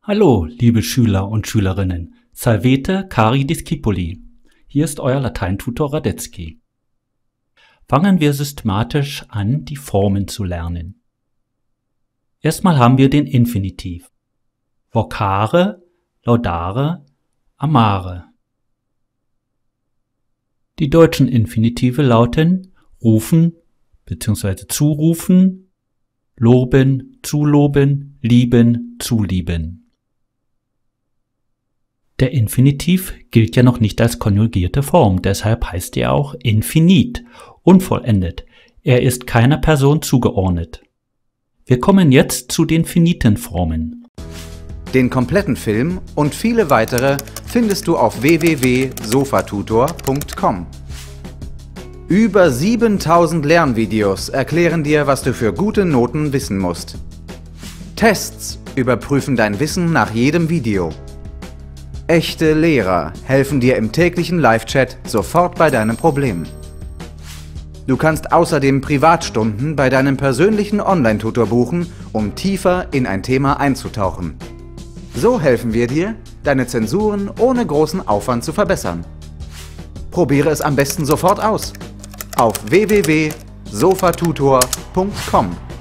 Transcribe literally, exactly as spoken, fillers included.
Hallo, liebe Schüler und Schülerinnen. Salvete cari discipuli. Hier ist euer Lateintutor Radetzky. Fangen wir systematisch an, die Formen zu lernen. Erstmal haben wir den Infinitiv. Vocare, laudare, amare. Die deutschen Infinitive lauten rufen bzw. zurufen, loben, zuloben, lieben, zulieben. Der Infinitiv gilt ja noch nicht als konjugierte Form, deshalb heißt er auch infinit, unvollendet. Er ist keiner Person zugeordnet. Wir kommen jetzt zu den finiten Formen. Den kompletten Film und viele weitere findest du auf w w w punkt sofatutor punkt com. Über siebentausend Lernvideos erklären dir, was du für gute Noten wissen musst. Tests überprüfen dein Wissen nach jedem Video. Echte Lehrer helfen dir im täglichen Live-Chat sofort bei deinem Problem. Du kannst außerdem Privatstunden bei deinem persönlichen Online-Tutor buchen, um tiefer in ein Thema einzutauchen. So helfen wir dir, deine Zensuren ohne großen Aufwand zu verbessern. Probiere es am besten sofort aus. Auf w w w punkt sofatutor punkt com.